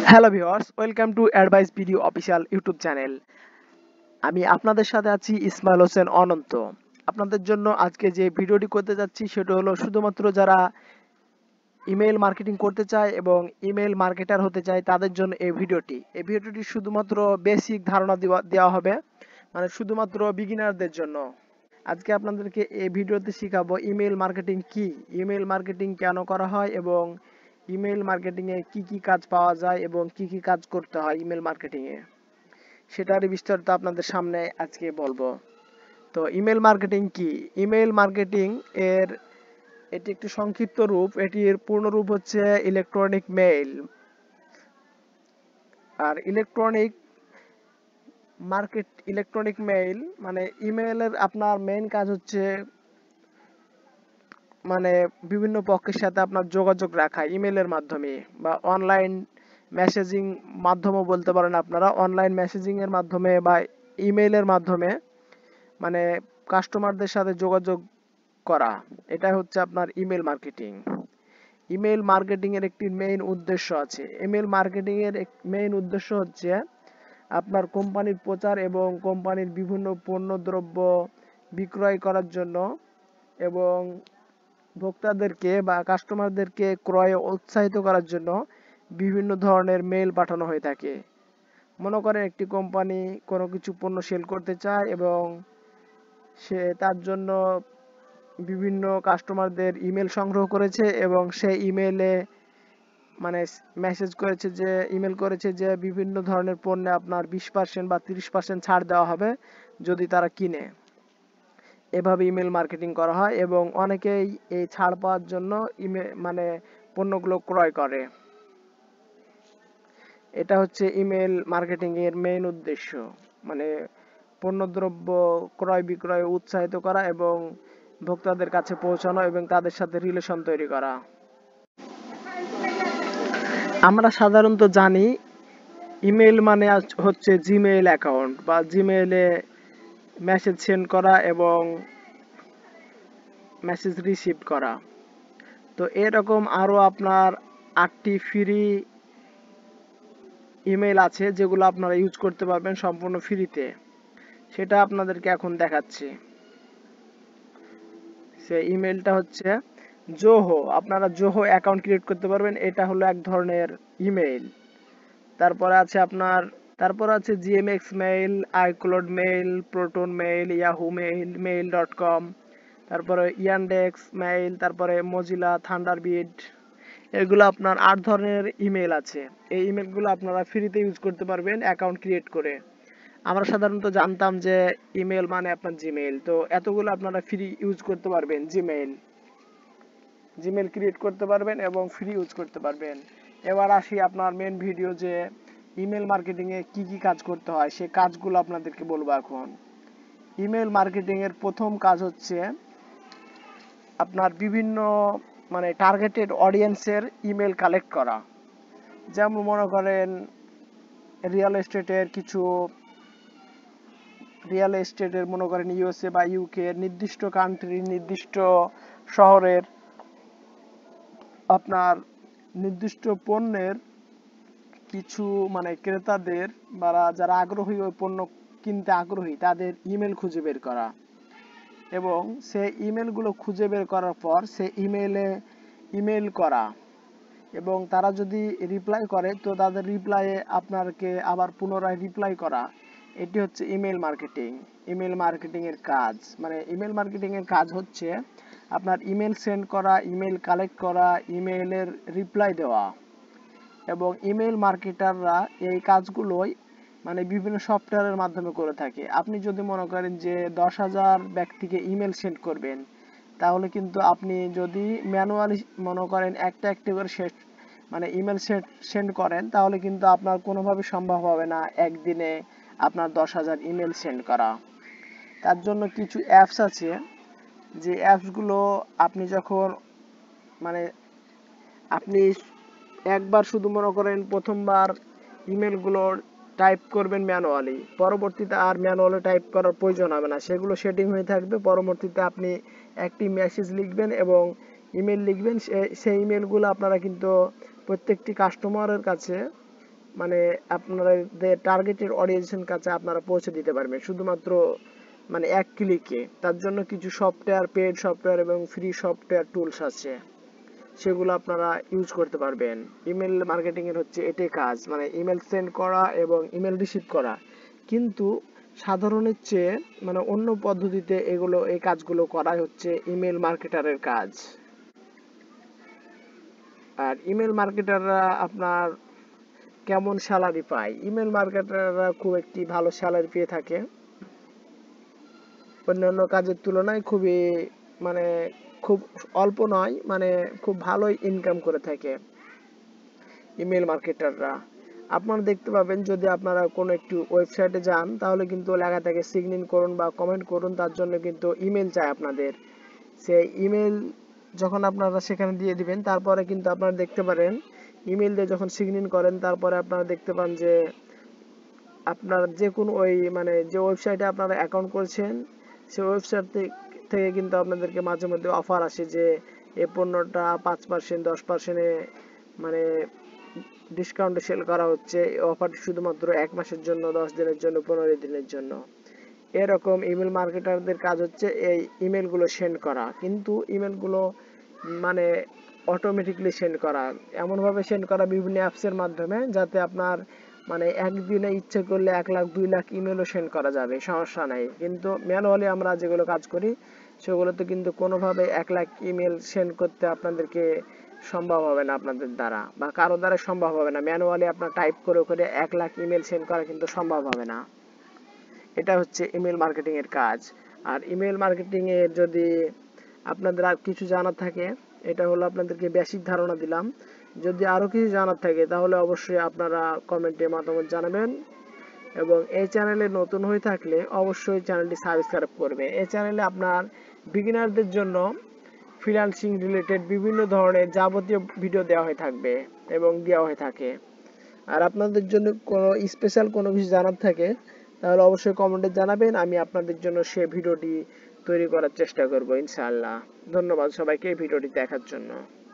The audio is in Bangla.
Hello viewers, welcome to advice video official YouTube channel. আমি আপনাদের সাথে আছি ইসমাইল হোসেন অনন্ত। আপনাদের জন্য আজকে যে ভিডিওটি করতে যাচ্ছি সেটা হলো শুধুমাত্র যারা ইমেইল মার্কেটিং করতে চায় এবং ইমেইল মার্কেটার হতে চায় তাদের জন্য এই ভিডিওটি। এই ভিডিওটি শুধুমাত্র বেসিক ধারণা দেওয়া হবে, মানে শুধুমাত্র বিগিনারদের জন্য। আজকে আপনাদেরকে এই ভিডিওতে শেখাবো ইমেইল মার্কেটিং কি, ইমেইল মার্কেটিং কেন করা হয় এবং ইমেইল মার্কেটিংয়ে কি কি কাজ পাওয়া যায় এবং কি কি কাজ করতে হয় ইমেইল মার্কেটিংয়ে, সেটারই বিস্তারিত আপনাদের সামনে আজকে বলবো। তো ইমেইল মার্কেটিং কি? ইমেইল মার্কেটিং এর এটি একটি সংক্ষিপ্ত রূপ, এটির পূর্ণ রূপ হচ্ছে ইলেকট্রনিক মেইল। আর ইলেকট্রনিক মেইল মানে ইমেইলের আপনার মেইন কাজ হচ্ছে মানে বিভিন্ন পক্ষের সাথে আপনার যোগাযোগ রাখা ইমেইলের মাধ্যমে বা অনলাইন মেসেজিং মাধ্যমও বলতে পারেন আপনারা। অনলাইন মেসেজিং এর মাধ্যমে বা ইমেইলের মাধ্যমে মানে কাস্টমারদের সাথে যোগাযোগ করা, এটা হচ্ছে আপনার ইমেইল মার্কেটিং। ইমেইল মার্কেটিং এর একটি মেইন উদ্দেশ্য আছে। ইমেইল মার্কেটিং এর মেইন উদ্দেশ্য হচ্ছে আপনার কোম্পানির প্রচার এবং কোম্পানির বিভিন্ন পণ্যদ্রব্য বিক্রয় করার জন্য এবং ভোক্তাদেরকে বা কাস্টমারদেরকে ক্রয়ে উৎসাহিত করার জন্য বিভিন্ন ধরনের মেইল পাঠানো হয়ে থাকে। মনে করেন একটি কোম্পানি কোনো কিছু পণ্য সেল করতে চায় এবং সে তার জন্য বিভিন্ন কাস্টমারদের ইমেল সংগ্রহ করেছে এবং সেই ইমেলে মানে ইমেল করেছে যে বিভিন্ন ধরনের পণ্যে আপনার 20% বা 30% ছাড় দেওয়া হবে যদি তারা কিনে। এভাবে ইমেল মার্কেটিং করা হয় এবং অনেকেই এই ছাড় পাওয়ার জন্য পণ্যগুলো ক্রয় করে। এটা হচ্ছে ইমেল মার্কেটিং এর মেইন উদ্দেশ্য, মানে পণ্যদ্রব্য ক্রয় বিক্রয় উৎসাহিত করা এবং ভোক্তাদের কাছে পৌঁছানো এবং তাদের সাথে রিলেশন তৈরি করা। আমরা সাধারণত জানি ইমেল মানে হচ্ছে জিমেইল অ্যাকাউন্ট বা জিমেইলে মেসেজ সেন্ড করা এবং মেসেজ রিসিভ করা। তো এরকম আরো আপনার 8টি ফ্রি ইমেল আছে যেগুলো আপনারা ইউজ করতে পারবেন সম্পূর্ণ ফ্রিতে। সেটা আপনাদেরকে এখন দেখাচ্ছি। সেই ইমেলটা হচ্ছে জোহো। আপনারা জোহো অ্যাকাউন্ট ক্রিয়েট করতে পারবেন, এটা হলো এক ধরনের ইমেল। তারপর আছে GMX mail, iCloud mail, Proton mail, Yahoo mail, মেইল.com, তারপরে ইয়ানডেক্স মেইল, তারপরে মজিলা থান্ডারবার্ড। এগুলো আপনার 8 ধরনের ইমেল আছে। এই ইমেলগুলো আপনারা ফ্রিতে ইউজ করতে পারবেন অ্যাকাউন্ট ক্রিয়েট করে। আমরা সাধারণত জানতাম যে ইমেল মানে আপনার জিমেইল, তো এতগুলো আপনারা ফ্রি ইউজ করতে পারবেন। জিমেইল ক্রিয়েট করতে পারবেন এবং ফ্রি ইউজ করতে পারবেন। এবার আসি আপনার মেন ভিডিও, যে ইমেল মার্কেটিং এ কি কি কাজ করতে হয় সেই কাজগুলো আপনাদেরকে বলবো এখন। ইমেল মার্কেটিং এর প্রথম কাজ হচ্ছে আপনার বিভিন্ন টার্গেটেড অডিয়েন্সের ইমেল কালেক্ট করা। যেমন মনে করেন রিয়েল এস্টেটের মনে করেন ইউএসএ বা ইউকে নির্দিষ্ট কান্ট্রি নির্দিষ্ট শহরের আপনার নির্দিষ্ট পণ্যের কিছু ক্রেতাদের বা যারা আগ্রহী ওই পণ্য কিনতে আগ্রহী তাদের ইমেল খুঁজে বের করা এবং সেই ইমেলগুলো খুঁজে বের করার পর সেই ইমেল করা এবং তারা যদি রিপ্লাই করে তো তাদের রিপ্লাইয়ে আপনাকে আবার পুনরায় রিপ্লাই করা। এটি হচ্ছে ইমেল মার্কেটিং। ইমেল মার্কেটিং এর কাজ ইমেল মার্কেটিং এর কাজ হচ্ছে আপনার ইমেল সেন্ড করা, ইমেল কালেক্ট করা, ইমেলের রিপ্লাই দেওয়া এবং ইমেল মার্কেটাররা এই কাজগুলোই বিভিন্ন সফটওয়্যারের মাধ্যমে করে থাকে। আপনি যদি মনে করেন যে 10,000 ব্যক্তিকে ইমেল সেন্ড করবেন, তাহলে কিন্তু আপনি যদি ম্যানুয়ালি মনে করেন একটা করে ইমেল সেন্ড করেন, তাহলে কিন্তু আপনার কোনোভাবে সম্ভব হবে না একদিনে আপনার 10,000 ইমেল সেন্ড করা। তার জন্য কিছু অ্যাপস আছে, যে অ্যাপসগুলো আপনি যখন আপনি একবার শুধু মনে করেন প্রথমবার ইমেলগুলো টাইপ করবেন ম্যানুয়ালি, পরবর্তীতে আর ম্যানুয়ালি টাইপ করার প্রয়োজন হবে না, সেগুলো সেটিং হয়ে থাকবে। পরবর্তীতে আপনি একটি মেসেজ লিখবেন এবং ইমেল লিখবেন, সেই ইমেলগুলো আপনারা কিন্তু প্রত্যেকটি কাস্টমারের কাছে মানে আপনাদের টার্গেটেড অডিয়েন্সের কাছে আপনারা পৌঁছে দিতে পারবেন শুধুমাত্র মানে এক ক্লিকে। তার জন্য কিছু সফটওয়্যার, পেড সফটওয়্যার এবং ফ্রি সফটওয়্যার টুলস আছে, সেগুলো আপনারা ইউজ করতে পারবেন। ইমেল মার্কেটিং এর হচ্ছে এটাই কাজ, মানে ইমেল সেন্ড করা এবং ইমেল রিসিভ করা। কিন্তু সাধারণের চেয়ে মানে অন্য পদ্ধতিতে এই কাজগুলো করাই হচ্ছে ইমেল মার্কেটারের কাজ। আর ইমেল মার্কেটাররা আপনার কেমন স্যালারি পায়? ইমেল মার্কেটাররা খুব একটি ভালো স্যালারি পেয়ে থাকে, অন্যান্য কাজের তুলনায় খুবই মানে খুব অল্প নয়, মানে খুব ভালোই ইনকাম করে থাকে ইমেল মার্কেটাররা। আপনারা দেখতে পাবেন যদি আপনারা কোনো একটি ওয়েবসাইটে যান তাহলে কিন্তু লেখা থাকে সিগন ইন করুন বা কমেন্ট করুন, তার জন্য কিন্তু ইমেল চাই আপনাদের। সেই ইমেল যখন আপনারা সেখানে দিয়ে দিবেন তারপরে কিন্তু আপনারা দেখতে পারেন ইমেল দিয়ে যখন সিগন ইন করেন তারপরে আপনারা দেখতে পান যে আপনার যে কোনো মানে যে ওয়েবসাইটে আপনারা অ্যাকাউন্ট করেছেন সেই ওয়েবসাইট থেকে কিন্তু আপনাদেরকে মাঝে মধ্যে অফার আসে যে এই পণ্যটা 5%, 10%-এ মানে ডিসকাউন্টে সেল করা হচ্ছে। এই অফারটি শুধুমাত্র 1 মাসের জন্য, 10 দিনের জন্য, 15 দিনের জন্য। এরকম ইমেল মার্কেটারদের কাজ হচ্ছে এই ইমেলগুলো সেন্ড করা, কিন্তু ইমেলগুলো মানে অটোমেটিকলি সেন্ড করা, এমনভাবে সেন্ড করা বিভিন্ন অ্যাপসের মাধ্যমে যাতে আপনার মানে একদিনে ইচ্ছে করলে 1 লাখ 2 লাখ ইমেলও সেন্ড করা যাবে, সমস্যা নাই। কিন্তু ম্যানুয়ালি আমরা যেগুলো কাজ করি সেগুলোতে কিন্তু কোনোভাবে 1 লাখ ইমেল সেন্ড করতে আপনাদেরকে সম্ভব হবে না, আপনাদের দ্বারা বা কারো দ্বারা সম্ভব হবে না। ম্যানুয়ালি আপনার টাইপ করে করে 1 লাখ ইমেল সেন্ড করা কিন্তু সম্ভব হবে না। এটা হচ্ছে ইমেল মার্কেটিং এর কাজ। আর ইমেল মার্কেটিং এর যদি আপনাদের আর কিছু জানার থাকে, এটা হলো আপনাদেরকে বেসিক ধারণা দিলাম। যদি আরো কিছু জানার থাকে তাহলে অবশ্যই আপনারা কমেন্টে মতামত জানাবেন, এবং এই চ্যানেলে নতুন হয়ে থাকলে অবশ্যই চ্যানেলটি সাবস্ক্রাইব করবে। এই চ্যানেলে আপনার বিগিনারদের জন্য ফ্রিল্যান্সিং রিলেটেড বিভিন্ন ধরনের যাবতীয় ভিডিও দেওয়া হয়ে থাকবে এবং দেওয়া হয়ে থাকে। আর আপনাদের জন্য কোনো স্পেশাল কোনো কিছু জানার থাকে তাহলে অবশ্যই কমেন্টে জানাবেন, আমি আপনাদের জন্য সে ভিডিওটি তৈরি করার চেষ্টা করব ইনশাআল্লাহ। ধন্যবাদ সবাইকে এই ভিডিওটি দেখার জন্য।